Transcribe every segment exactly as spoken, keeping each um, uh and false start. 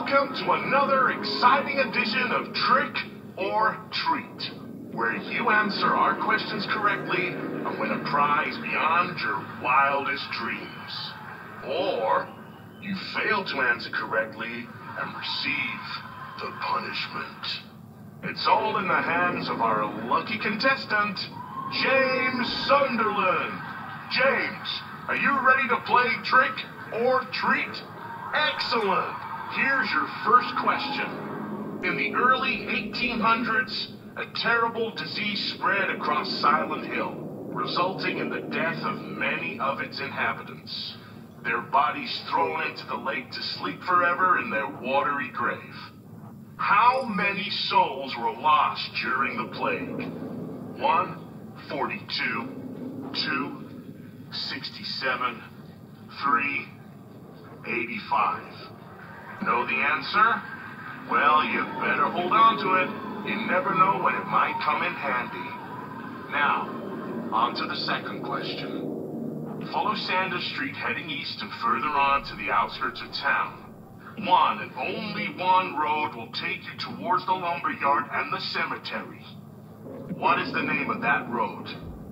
Welcome to another exciting edition of Trick or Treat, where you answer our questions correctly and win a prize beyond your wildest dreams. Or you fail to answer correctly and receive the punishment. It's all in the hands of our lucky contestant, James Sunderland. James, are you ready to play Trick or Treat? Excellent. Here's your first question. In the early eighteen hundreds, a terrible disease spread across Silent Hill, resulting in the death of many of its inhabitants. Their bodies thrown into the lake to sleep forever in their watery grave. How many souls were lost during the plague? One, forty-two, two, sixty-seven, three, eighty-five. Know the answer? Well, you better hold on to it. You never know when it might come in handy. Now, on to the second question. Follow Sanders Street heading east and further on to the outskirts of town. One and only one road will take you towards the lumberyard and the cemetery. What is the name of that road?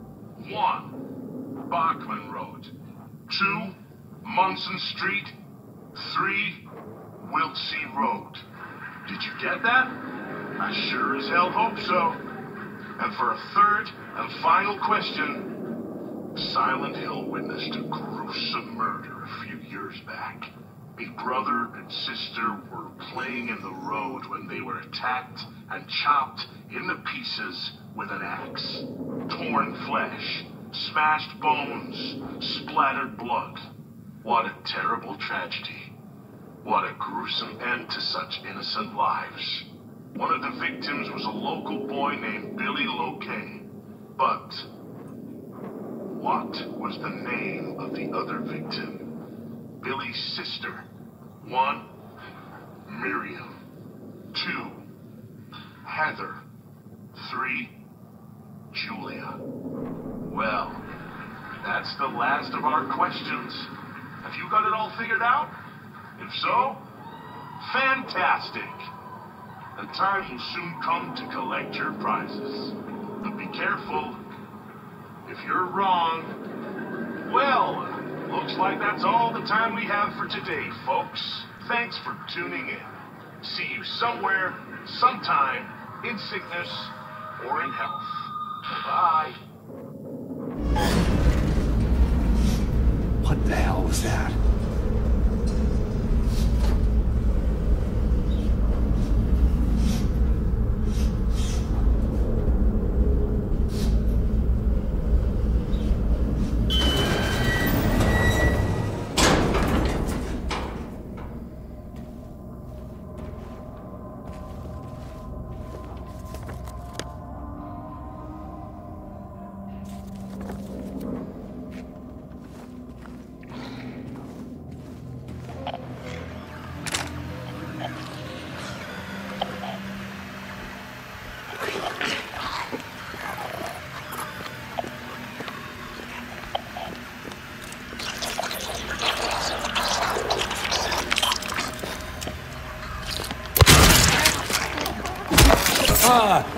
One, Bachman Road. Two, Munson Street. Three, Wiltsey Road. Did you get that? I sure as hell hope so. And for a third and final question, Silent Hill witnessed a gruesome murder a few years back. A brother and sister were playing in the road when they were attacked and chopped into pieces with an axe. Torn flesh, smashed bones, splattered blood. What a terrible tragedy. What a gruesome end to such innocent lives. One of the victims was a local boy named Billy Locaine. But what was the name of the other victim? Billy's sister. One, Miriam. Two, Heather. Three, Julia. Well, that's the last of our questions. Have you got it all figured out? If so, fantastic. The time will soon come to collect your prizes. But be careful. If you're wrong, well, looks like that's all the time we have for today, folks. Thanks for tuning in. See you somewhere, sometime, in sickness or in health. Bye. What the hell was that? Ah!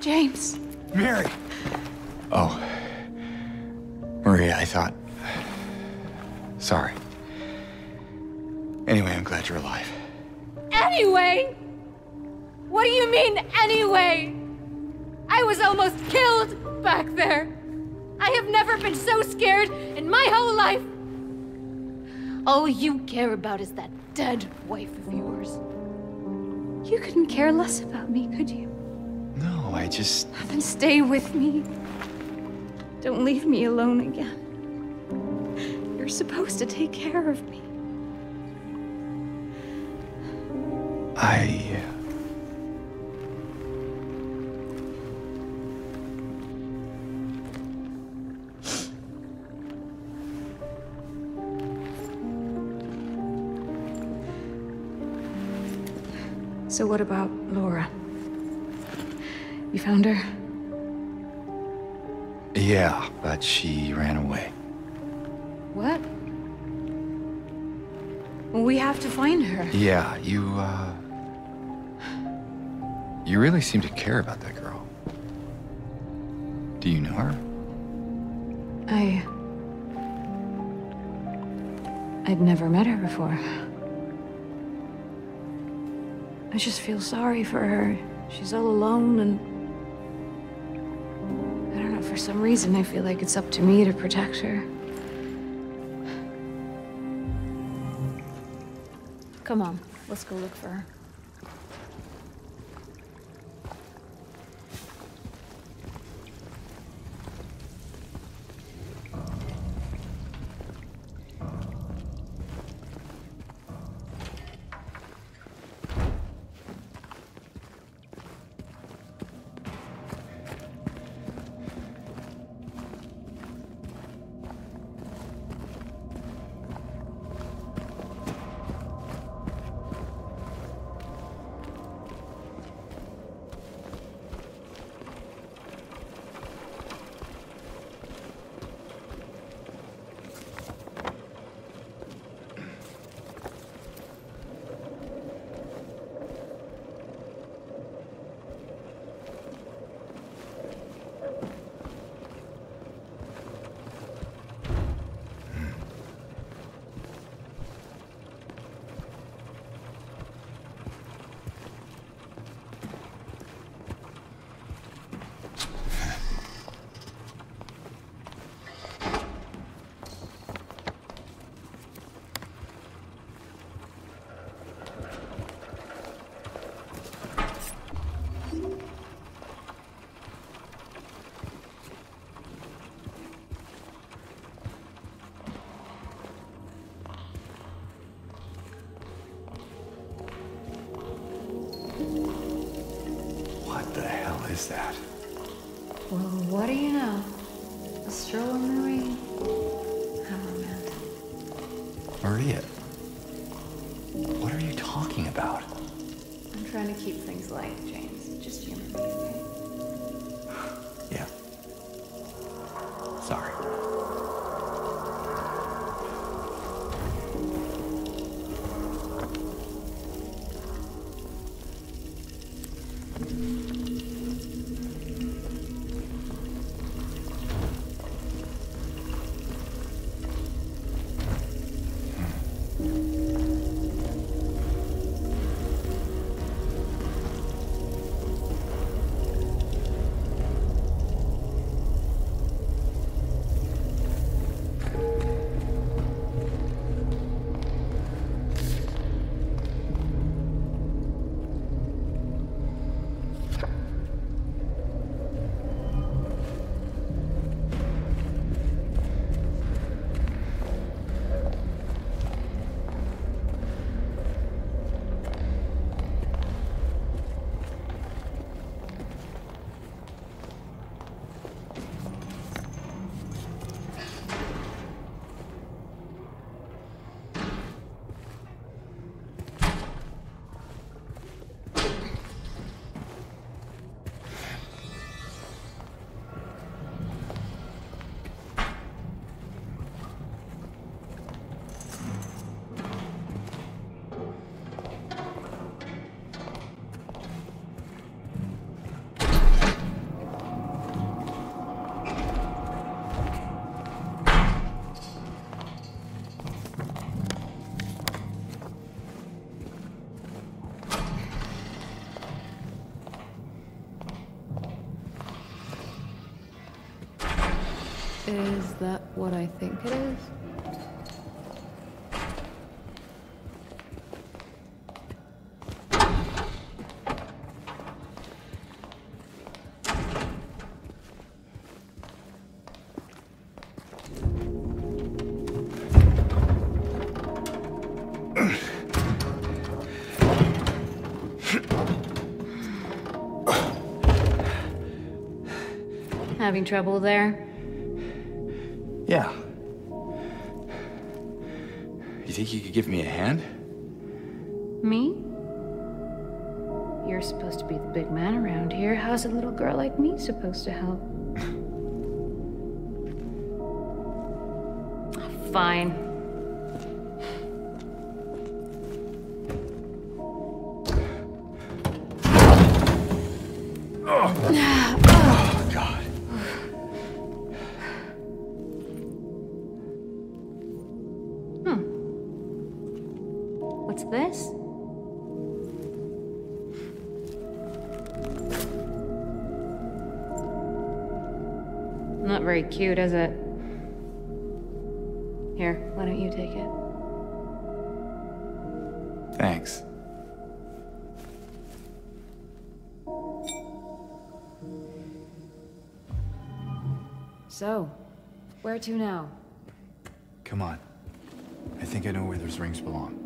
James. Mary! Oh. Maria, I thought... Sorry. Anyway, I'm glad you're alive. Anyway? What do you mean, anyway? I was almost killed back there. I have never been so scared in my whole life. All you care about is that dead wife of yours. You couldn't care less about me, could you? No, I just... Then stay with me. Don't leave me alone again. You're supposed to take care of me. I... So what about Laura? You found her? Yeah, but she ran away. What? Well, we have to find her. Yeah, you, uh... You really seem to care about that girl. Do you know her? I... I'd never met her before. I just feel sorry for her. She's all alone and... I don't know, for some reason I feel like it's up to me to protect her. Come on, let's go look for her. Is that? Well, what do you know? A stroll in the rain. How romantic. Maria, what are you talking about? I'm trying to keep things light, James. Just humor me, okay? Yeah. Sorry. Is that what I think it is? Having trouble there? Yeah. You think you could give me a hand? Me? You're supposed to be the big man around here. How's a little girl like me supposed to help? Fine. Oh, God. Hmm. What's this? Not very cute, is it? Here, why don't you take it? Thanks. So, where to now? Come on. I think I know where those rings belong.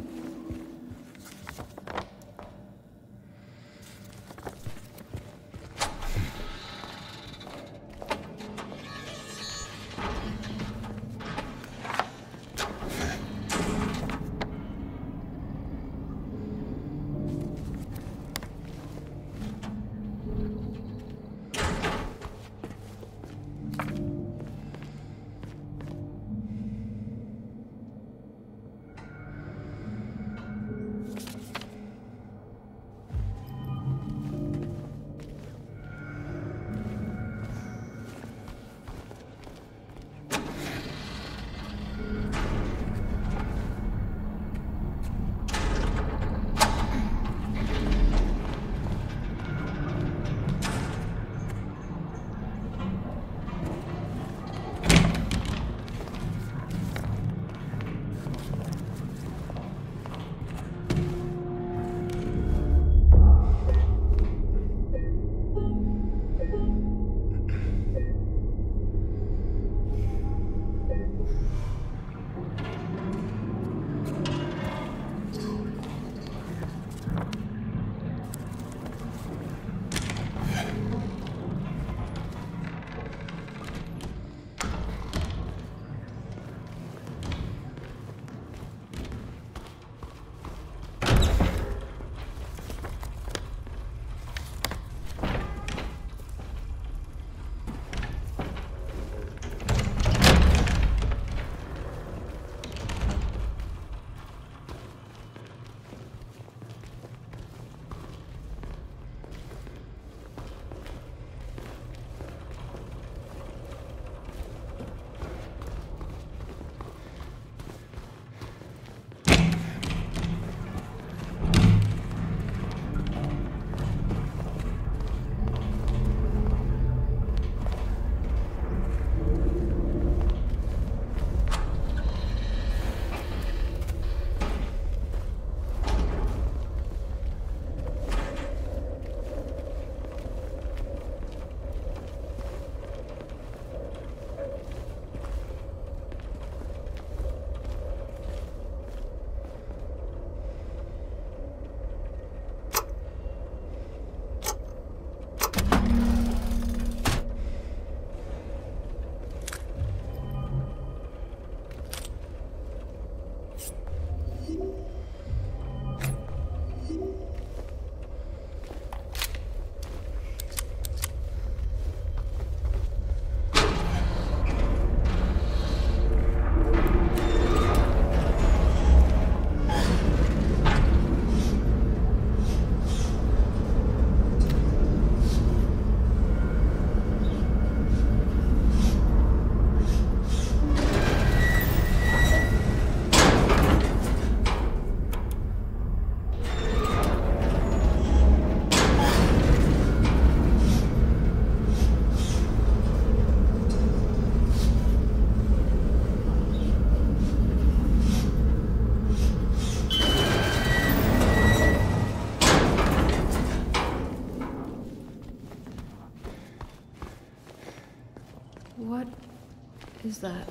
is that?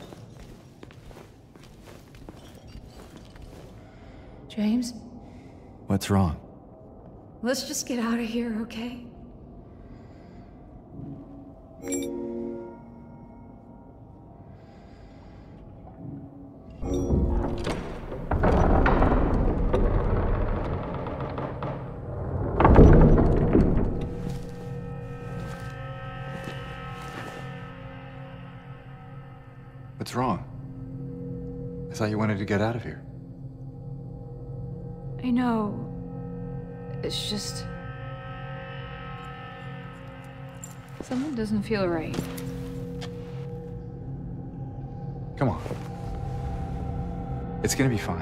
James? What's wrong? Let's just get out of here, okay? What's wrong? I thought you wanted to get out of here. I know. It's just... something doesn't feel right. Come on. It's gonna be fine.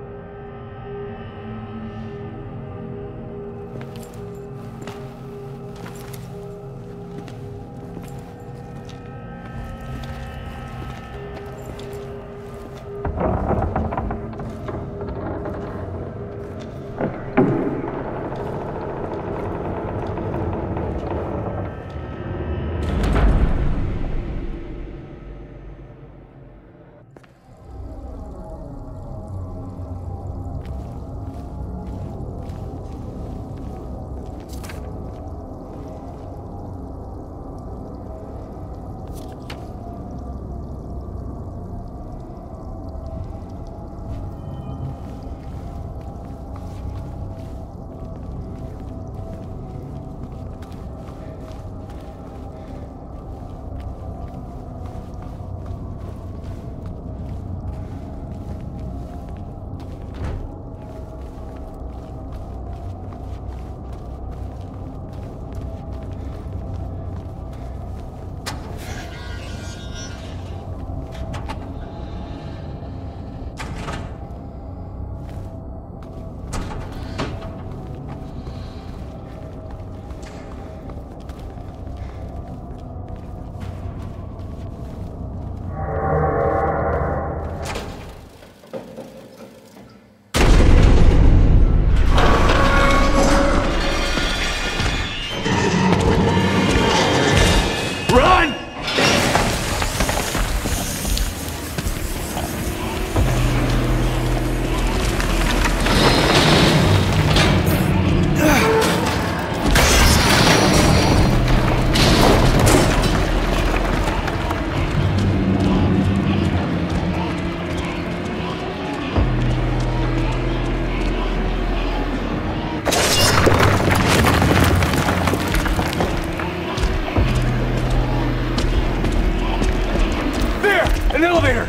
An elevator!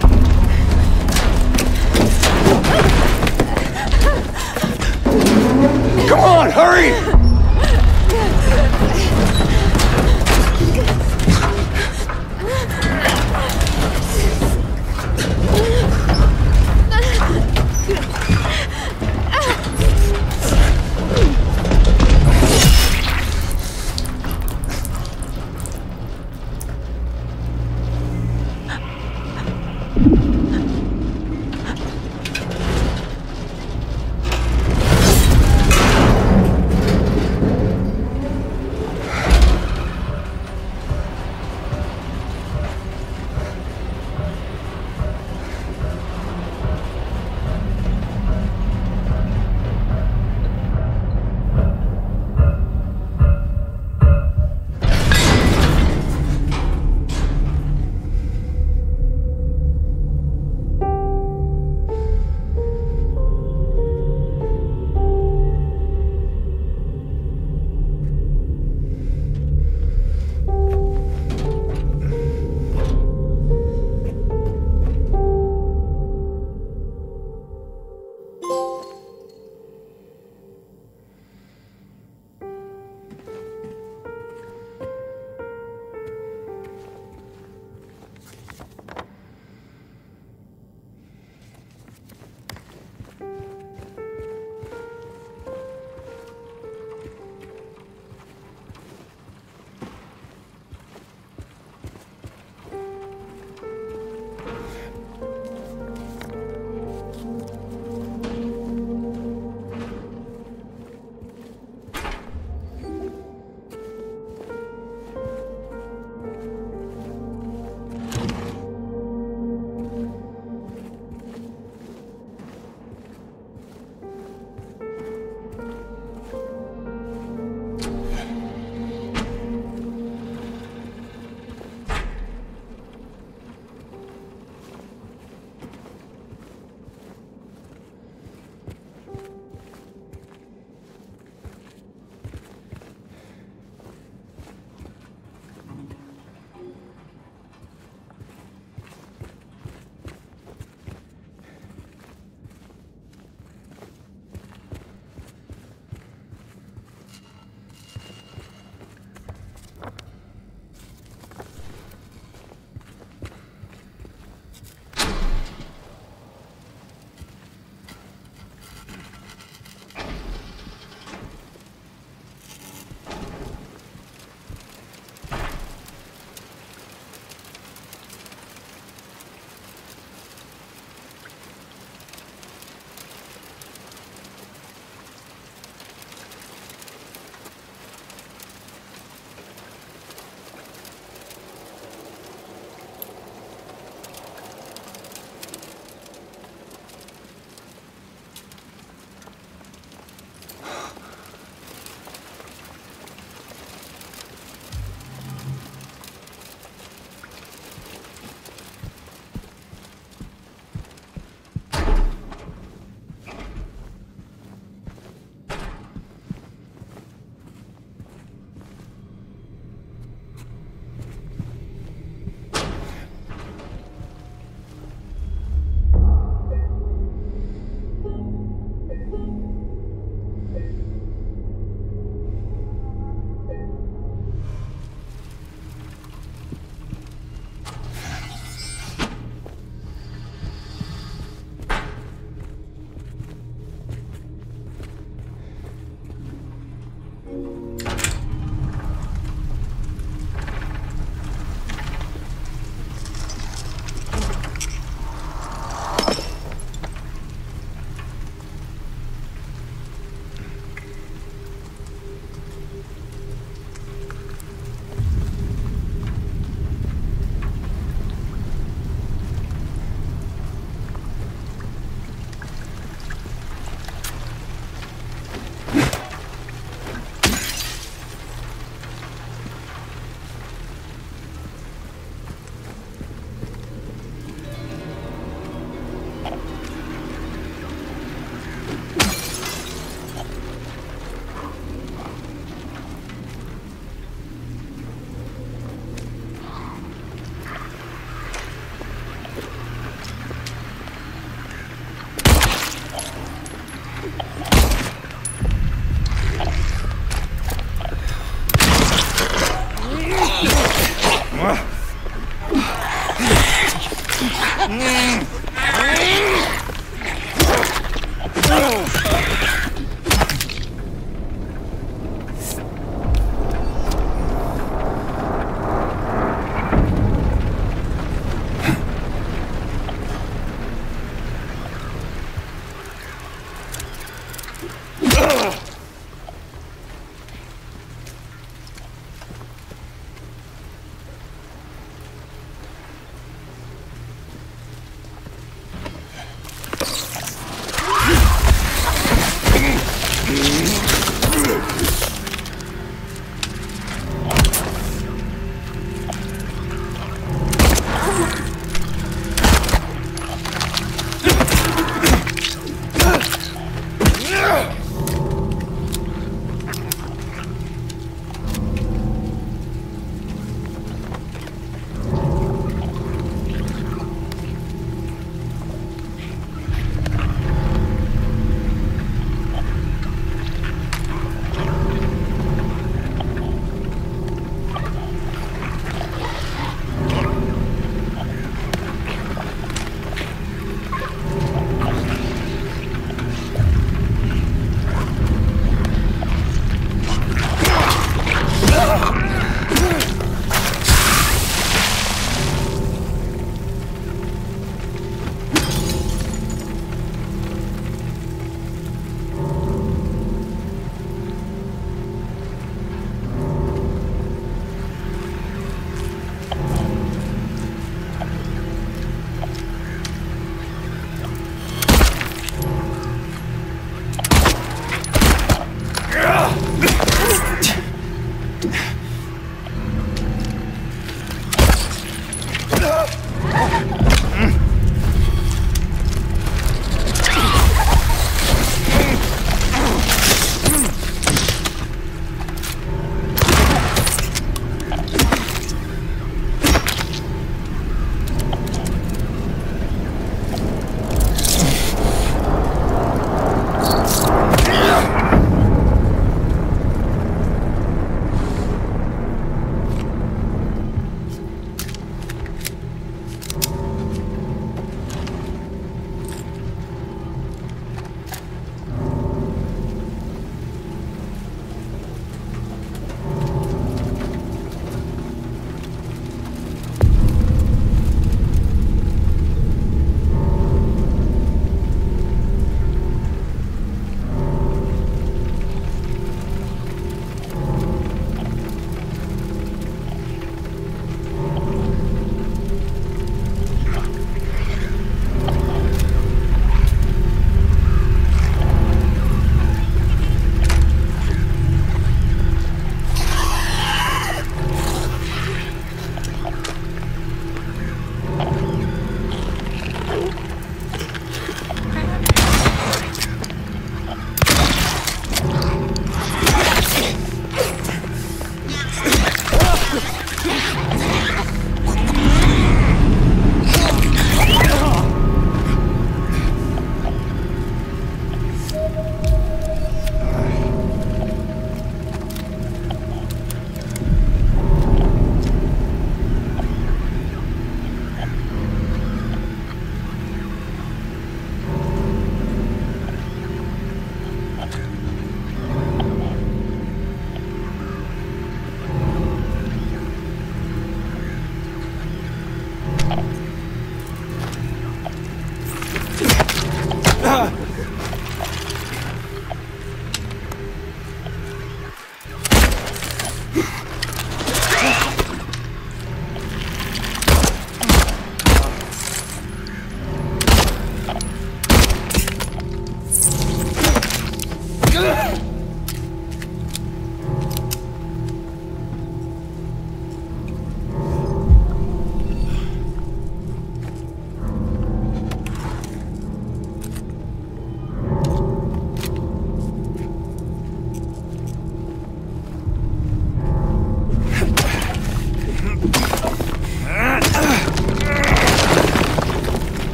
Come on, hurry!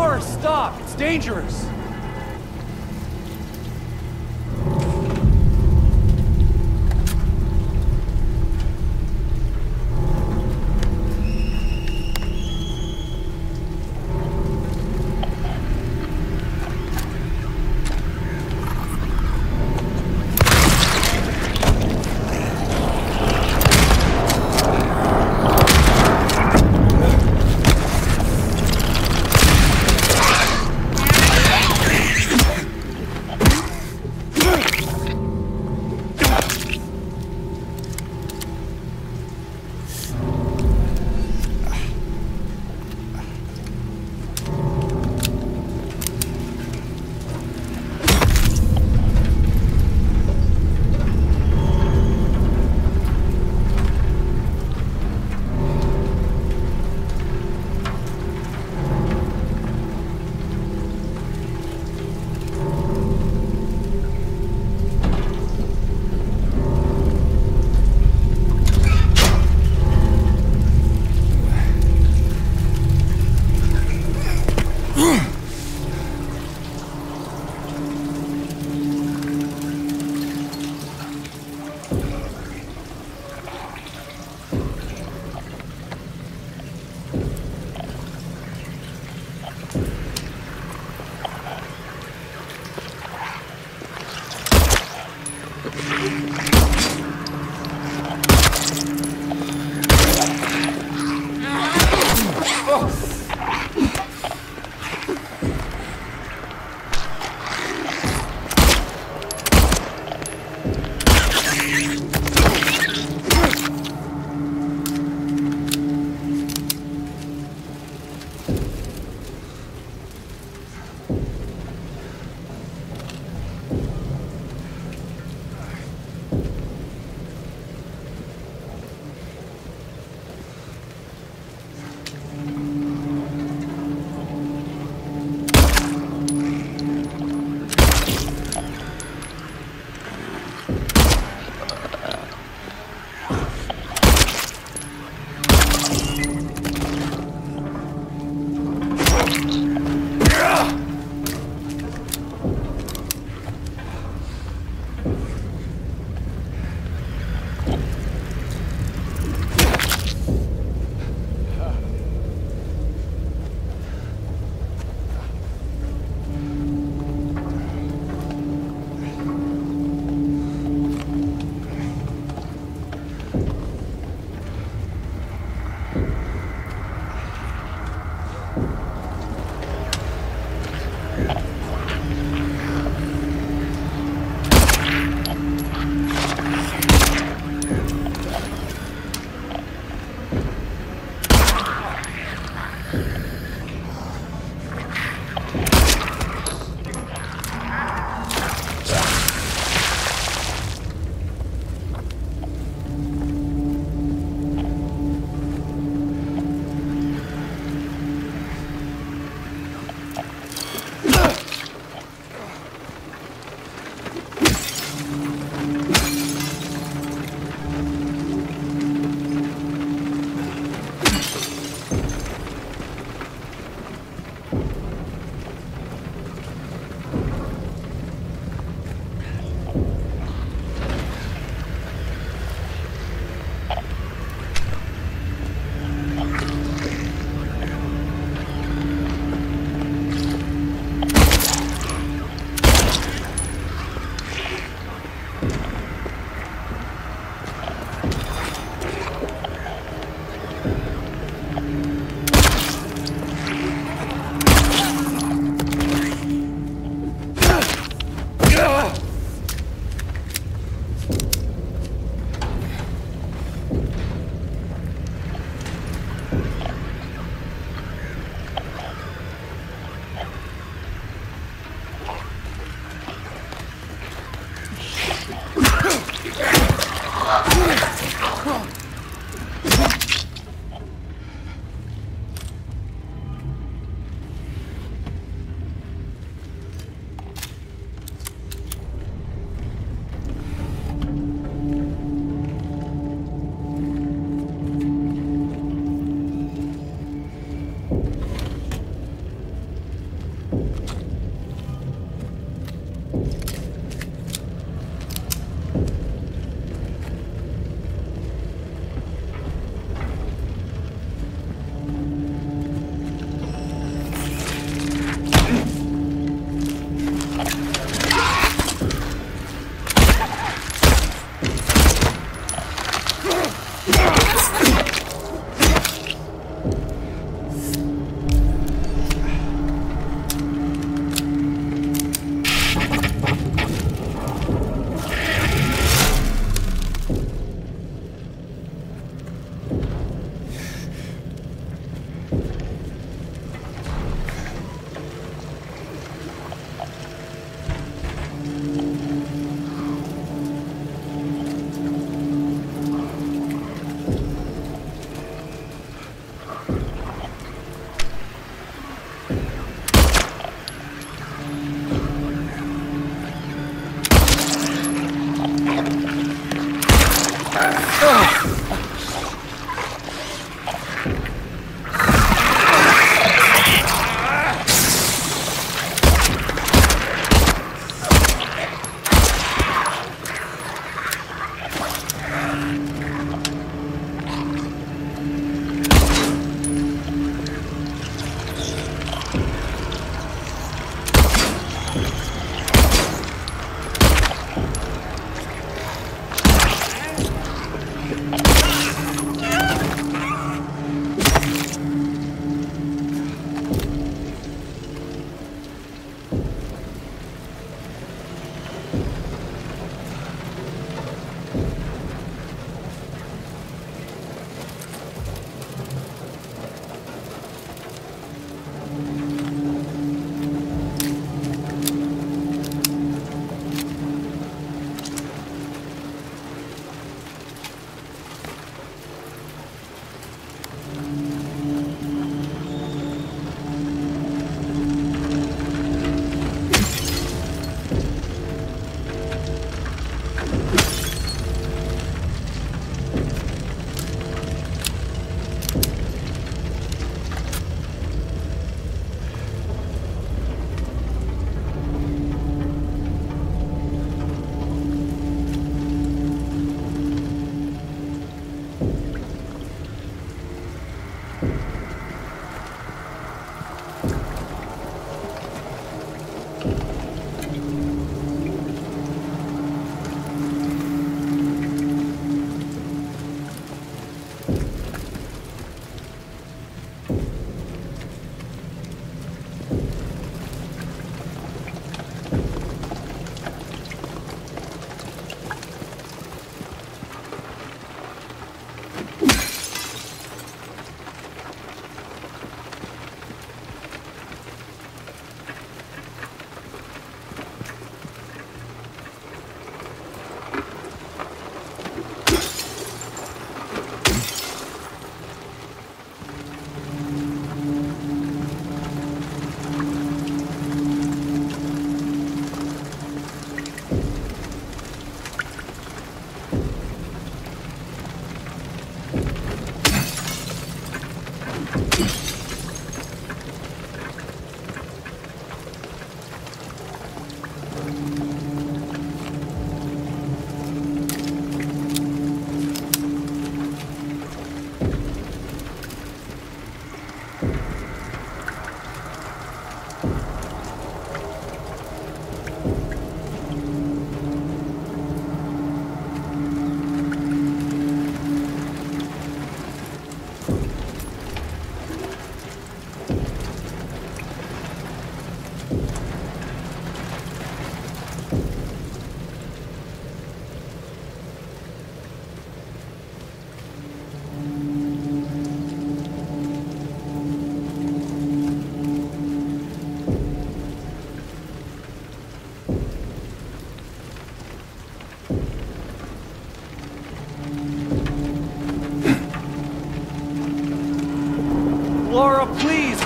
car! Stop! It's dangerous!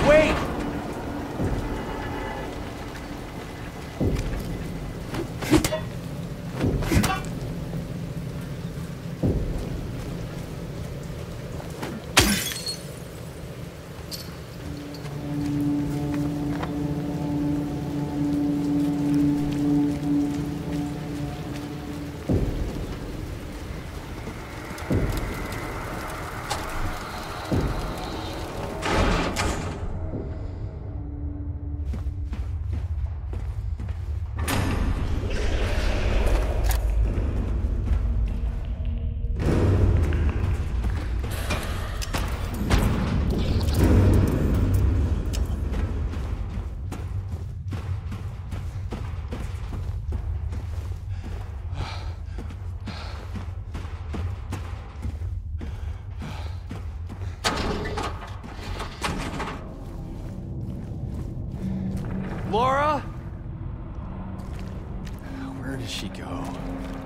Wait! Laura? Where did she go?